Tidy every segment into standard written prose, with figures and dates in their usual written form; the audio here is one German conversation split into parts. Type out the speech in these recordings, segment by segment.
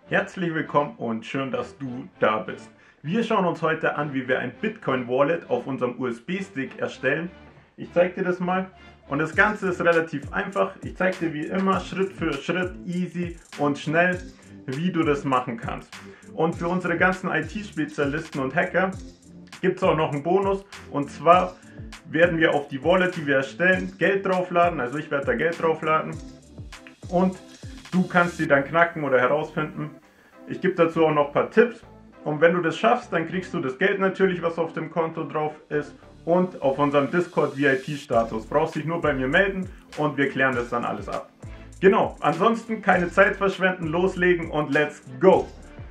Herzlich willkommen und schön, dass du da bist. Wir schauen uns heute an, wie wir ein Bitcoin-Wallet auf unserem USB-Stick erstellen. Ich zeige dir das mal und das Ganze ist relativ einfach. Ich zeige dir wie immer Schritt für Schritt, easy und schnell, wie du das machen kannst. Und für unsere ganzen IT-Spezialisten und Hacker gibt es auch noch einen Bonus, und zwar werden wir auf die Wallet, die wir erstellen, Geld draufladen. Also ich werde da Geld draufladen und du kannst sie dann knacken oder herausfinden. Ich gebe dazu auch noch ein paar Tipps. Und wenn du das schaffst, dann kriegst du das Geld natürlich, was auf dem Konto drauf ist. Und auf unserem Discord VIP-Status. Brauchst dich nur bei mir melden und wir klären das dann alles ab. Genau, ansonsten keine Zeit verschwenden, loslegen und let's go!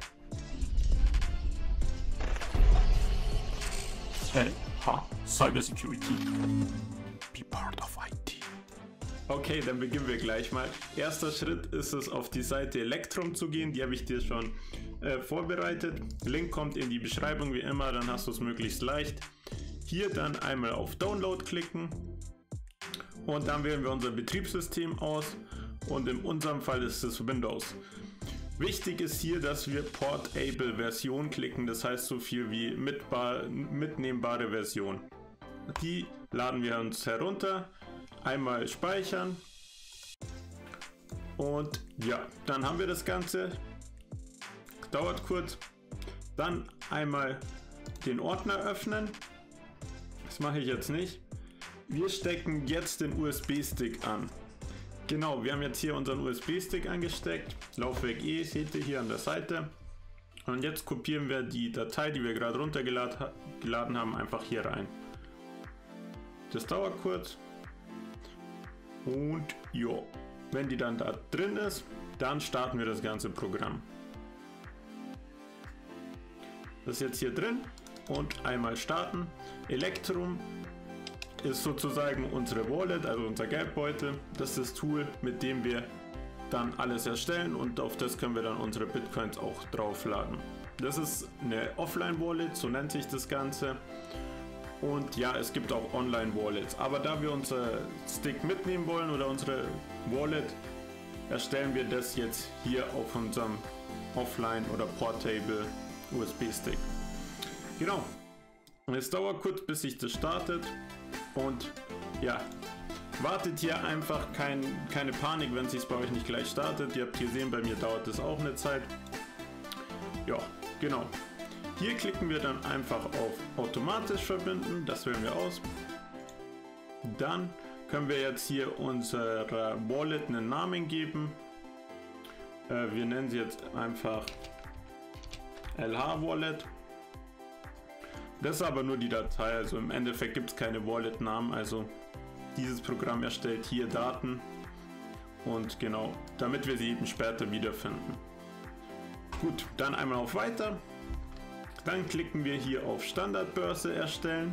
Cybersecurity. Be part of IT. Okay, dann beginnen wir gleich mal. Erster Schritt ist es, auf die Seite Electrum zu gehen. Die habe ich dir schon vorbereitet. Link kommt in die Beschreibung wie immer, dann hast du es möglichst leicht. Hier dann einmal auf Download klicken und dann wählen wir unser Betriebssystem aus und in unserem Fall ist es Windows. Wichtig ist hier, dass wir Portable Version klicken, das heißt so viel wie mitnehmbare Version. Die laden wir uns herunter. Einmal speichern und ja, dann haben wir das Ganze. Dauert kurz. Dann einmal den Ordner öffnen. Das mache ich jetzt nicht. Wir stecken jetzt den USB-Stick an. Genau, wir haben jetzt hier unseren USB-Stick angesteckt. Laufwerk E seht ihr hier an der Seite. Und jetzt kopieren wir die Datei, die wir gerade runtergeladen haben, einfach hier rein. Das dauert kurz. Und ja, wenn die dann da drin ist, dann starten wir das ganze Programm. Das ist jetzt hier drin und einmal starten. Electrum ist sozusagen unsere Wallet, also unser Geldbeutel. Das ist das Tool, mit dem wir dann alles erstellen und auf das können wir dann unsere Bitcoins auch draufladen. Das ist eine Offline-Wallet, so nennt sich das Ganze. Und ja, es gibt auch Online-Wallets, aber da wir unser Stick mitnehmen wollen oder unsere Wallet, erstellen wir das jetzt hier auf unserem Offline- oder Portable USB-Stick. Genau. Und es dauert kurz, bis sich das startet und ja, wartet hier einfach, keine Panik, wenn es sich bei euch nicht gleich startet. Ihr habt gesehen, bei mir dauert es auch eine Zeit. Ja, genau. Hier klicken wir dann einfach auf automatisch verbinden, das wählen wir aus. Dann können wir jetzt hier unserer Wallet einen Namen geben. Wir nennen sie jetzt einfach LH Wallet. Das ist aber nur die Datei, also im Endeffekt gibt es keine Wallet-Namen, also dieses Programm erstellt hier Daten und genau, damit wir sie eben später wiederfinden. Gut, dann einmal auf Weiter. Dann klicken wir hier auf Standardbörse erstellen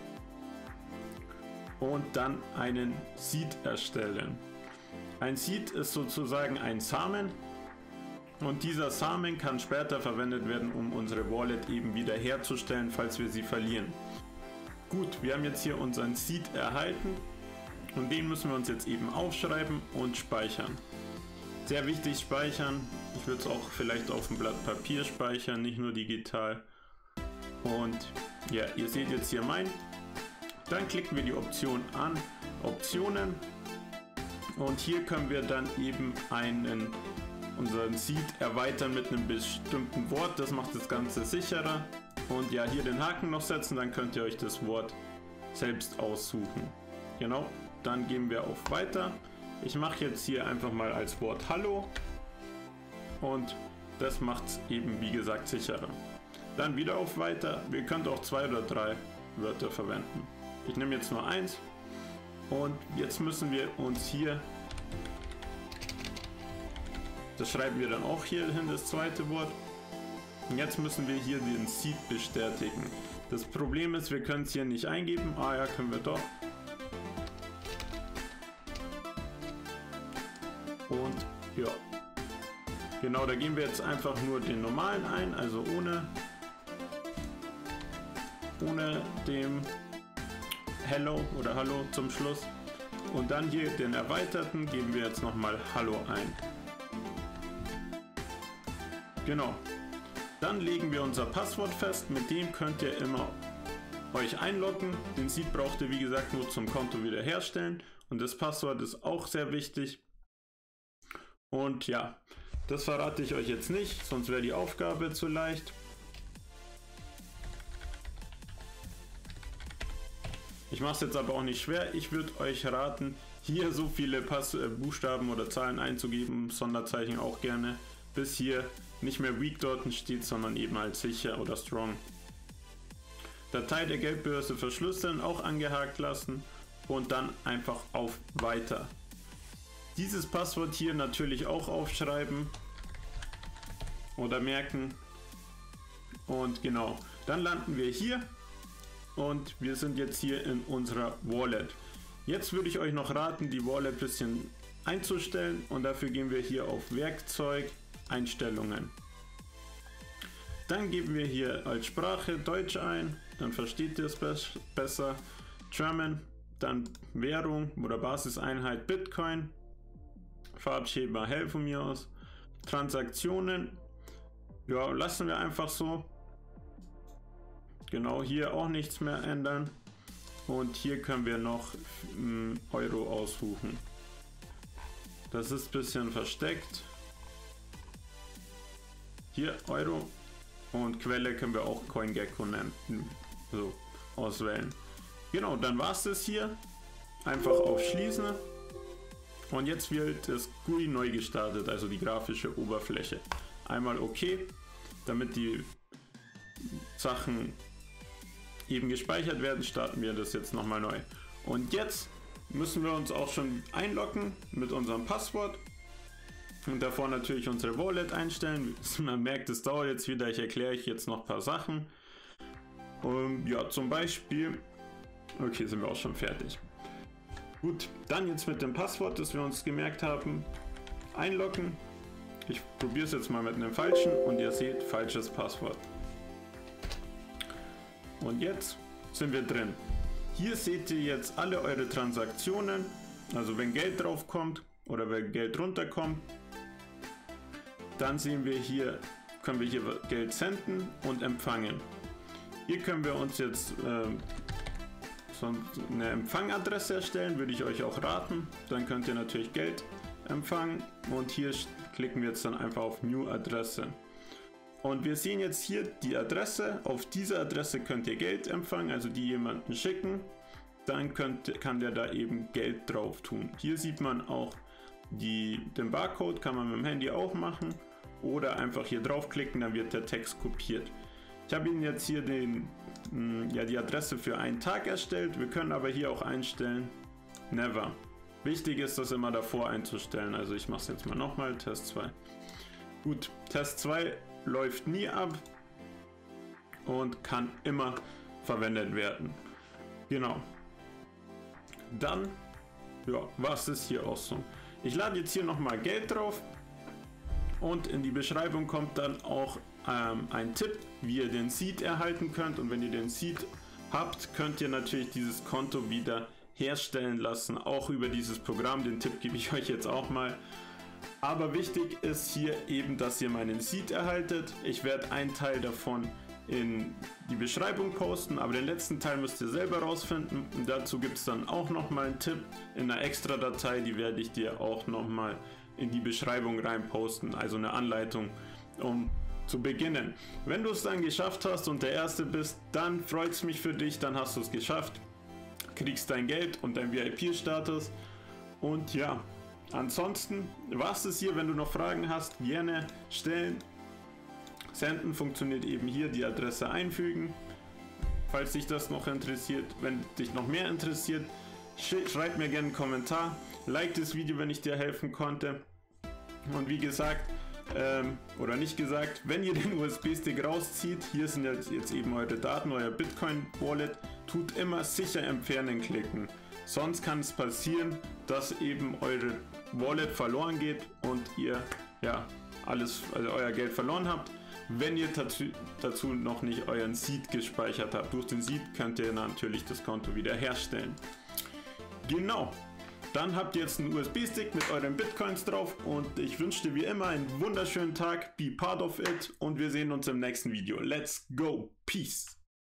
und dann einen Seed erstellen. Ein Seed ist sozusagen ein Samen und dieser Samen kann später verwendet werden, um unsere Wallet eben wieder herzustellen, falls wir sie verlieren. Gut, wir haben jetzt hier unseren Seed erhalten und den müssen wir uns jetzt eben aufschreiben und speichern. Sehr wichtig speichern, ich würde es auch vielleicht auf dem Blatt Papier speichern, nicht nur digital. Und ja, ihr seht jetzt hier mein. Dann klicken wir die Option an, Optionen. Und hier können wir dann eben unseren Seed erweitern mit einem bestimmten Wort. Das macht das Ganze sicherer. Und ja, hier den Haken noch setzen, dann könnt ihr euch das Wort selbst aussuchen. Genau, dann gehen wir auf Weiter. Ich mache jetzt hier einfach mal als Wort Hallo. Und das macht es eben, wie gesagt, sicherer. Dann wieder auf Weiter. Wir können auch 2 oder 3 Wörter verwenden. Ich nehme jetzt nur 1. Und jetzt müssen wir uns hier, das schreiben wir dann auch hier hin, das zweite Wort. Und jetzt müssen wir hier den Seed bestätigen. Das Problem ist, wir können es hier nicht eingeben. Ah ja, können wir doch. Und ja. Genau, da geben wir jetzt einfach nur den normalen ein, also ohne dem Hello oder Hallo zum Schluss. Und dann hier den erweiterten geben wir jetzt nochmal Hallo ein. Genau. Dann legen wir unser Passwort fest, mit dem könnt ihr immer euch einloggen. Den Seed braucht ihr wie gesagt nur zum Konto wiederherstellen und das Passwort ist auch sehr wichtig. Und ja, das verrate ich euch jetzt nicht, sonst wäre die Aufgabe zu leicht. Ich mache es jetzt aber auch nicht schwer. Ich würde euch raten, hier so viele Buchstaben oder Zahlen einzugeben, Sonderzeichen auch gerne, bis hier nicht mehr weak dort steht, sondern eben als sicher oder strong. Datei der Geldbörse verschlüsseln, auch angehakt lassen und dann einfach auf Weiter. Dieses Passwort hier natürlich auch aufschreiben oder merken und genau, dann landen wir hier und wir sind jetzt hier in unserer Wallet. Jetzt würde ich euch noch raten, die Wallet ein bisschen einzustellen und dafür gehen wir hier auf Werkzeug, Einstellungen. Dann geben wir hier als Sprache Deutsch ein, dann versteht ihr es besser. German, dann Währung oder Basiseinheit Bitcoin, Farbschema hell von mir aus. Transaktionen, ja, lassen wir einfach so. Genau, hier auch nichts mehr ändern. Und hier können wir noch Euro aussuchen. Das ist ein bisschen versteckt. Hier Euro. Und Quelle können wir auch CoinGecko nennen. So, auswählen. Genau, dann war es das hier. Einfach auf Schließen. Und jetzt wird das GUI neu gestartet, also die grafische Oberfläche. Einmal OK, damit die Sachen eben gespeichert werden, starten wir das jetzt nochmal neu. Und jetzt müssen wir uns auch schon einloggen mit unserem Passwort. Und davor natürlich unsere Wallet einstellen. Man merkt, es dauert jetzt wieder. Ich erkläre euch jetzt noch ein paar Sachen. Ja, zum Beispiel. Okay, sind wir auch schon fertig. Gut, dann jetzt mit dem Passwort, das wir uns gemerkt haben, einloggen. Ich probiere es jetzt mal mit einem falschen und ihr seht, falsches Passwort. Und jetzt sind wir drin. Hier seht ihr jetzt alle eure Transaktionen. Also wenn Geld drauf kommt oder wenn Geld runterkommt. Dann sehen wir hier, können wir hier Geld senden und empfangen. Hier können wir uns jetzt so eine Empfangadresse erstellen, würde ich euch auch raten. Dann könnt ihr natürlich Geld empfangen und hier klicken wir jetzt dann einfach auf New Adresse. Und wir sehen jetzt hier die Adresse. Auf diese Adresse könnt ihr Geld empfangen, also die jemanden schicken. Dann kann der da eben Geld drauf tun. Hier sieht man auch den Barcode, kann man mit dem Handy auch machen. Oder einfach hier draufklicken, dann wird der Text kopiert. Ich habe Ihnen jetzt hier die Adresse für einen Tag erstellt. Wir können aber hier auch einstellen, never. Wichtig ist, das immer davor einzustellen. Also ich mache es jetzt mal nochmal, Test 2. Gut, Test 2 läuft nie ab und kann immer verwendet werden. Genau. Dann war es das hier auch so. Ich lade jetzt hier nochmal Geld drauf. Und in die Beschreibung kommt dann auch ein Tipp, wie ihr den Seed erhalten könnt. Und wenn ihr den Seed habt, könnt ihr natürlich dieses Konto wieder herstellen lassen, auch über dieses Programm. Den Tipp gebe ich euch jetzt auch mal. Aber wichtig ist hier eben, dass ihr meinen Seed erhaltet. Ich werde einen Teil davon in die Beschreibung posten, aber den letzten Teil müsst ihr selber rausfinden. Und dazu gibt es dann auch nochmal einen Tipp in einer extra Datei, die werde ich dir auch nochmal in die Beschreibung rein posten, also eine Anleitung, um zu beginnen. Wenn du es dann geschafft hast und der Erste bist, dann freut es mich für dich, dann hast du es geschafft, kriegst dein Geld und dein VIP-Status und ja, ansonsten war es hier. Wenn du noch Fragen hast, gerne stellen. Senden funktioniert eben hier, die Adresse einfügen, falls dich das noch interessiert. Wenn dich noch mehr interessiert, schreib mir gerne einen Kommentar. Like das Video, wenn ich dir helfen konnte. Und wie gesagt, oder nicht gesagt, wenn ihr den USB-Stick rauszieht, hier sind jetzt eben eure Daten, euer Bitcoin-Wallet, tut immer sicher entfernen klicken. Sonst kann es passieren, dass eben eure Wallet verloren geht und ihr also euer Geld verloren habt, wenn ihr dazu noch nicht euren Seed gespeichert habt. Durch den Seed könnt ihr natürlich das Konto wieder herstellen. Genau. Dann habt ihr jetzt einen USB-Stick mit euren Bitcoins drauf und ich wünsche dir wie immer einen wunderschönen Tag. Be part of it und wir sehen uns im nächsten Video. Let's go. Peace.